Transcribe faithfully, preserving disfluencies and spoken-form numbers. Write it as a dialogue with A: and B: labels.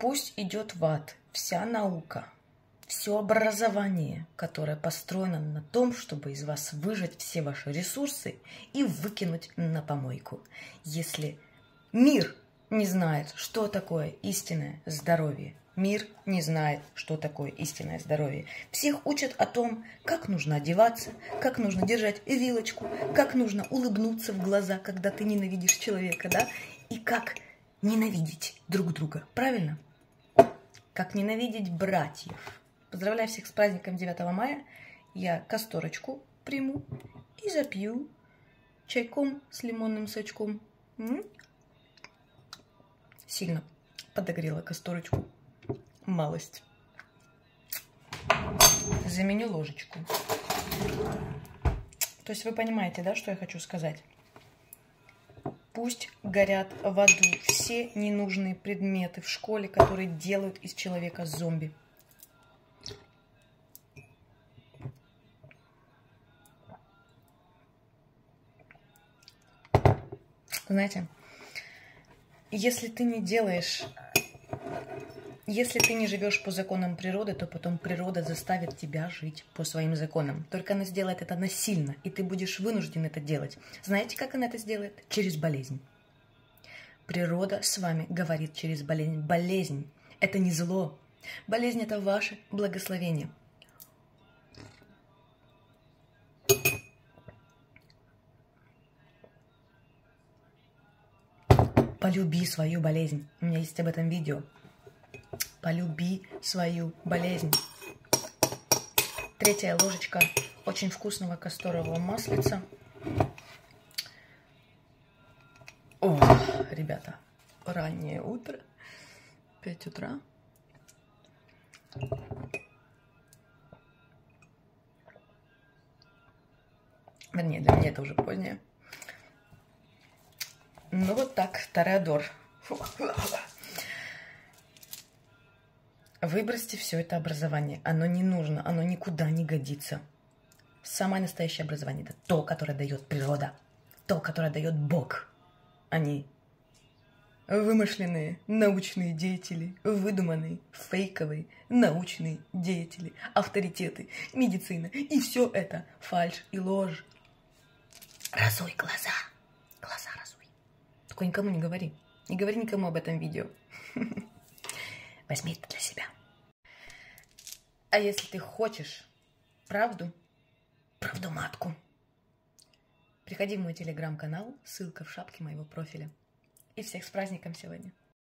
A: Пусть идет в ад вся наука, все образование, которое построено на том, чтобы из вас выжать все ваши ресурсы и выкинуть на помойку. Если мир не знает, что такое истинное здоровье, мир не знает, что такое истинное здоровье. Всех учат о том, как нужно одеваться, как нужно держать вилочку, как нужно улыбнуться в глаза, когда ты ненавидишь человека, да, и как ненавидеть друг друга, правильно? Как ненавидеть братьев. Поздравляю всех с праздником девятого мая. Я касторочку приму и запью чайком с лимонным сочком. М-м? Сильно подогрела касторочку. Малость. Заменю ложечку. То есть вы понимаете, да, что я хочу сказать? Пусть горят в аду все ненужные предметы в школе, которые делают из человека зомби. Знаете, если ты не делаешь, если ты не живешь по законам природы, то потом природа заставит тебя жить по своим законам. Только она сделает это насильно, и ты будешь вынужден это делать. Знаете, как она это сделает? Через болезнь. Природа с вами говорит через болезнь. Болезнь – это не зло. Болезнь – это ваше благословение. Полюби свою болезнь. У меня есть об этом видео. Полюби свою болезнь. Третья ложечка очень вкусного касторового маслица. О, ребята, раннее утро, пять утра. Вернее, для меня это уже позднее. Ну вот так, Тореадор. Выбросьте все это образование. Оно не нужно, оно никуда не годится. Самое настоящее образование – это то, которое дает природа, то, которое дает Бог. Они вымышленные научные деятели, выдуманные, фейковые научные деятели, авторитеты, медицина. И все это фальшь и ложь. Разуй глаза. Глаза разуй. Только никому не говори. Не говори никому об этом видео. Возьми это для себя. А если ты хочешь правду, правду матку, приходи в мой телеграм-канал, ссылка в шапке моего профиля. И всех с праздником сегодня.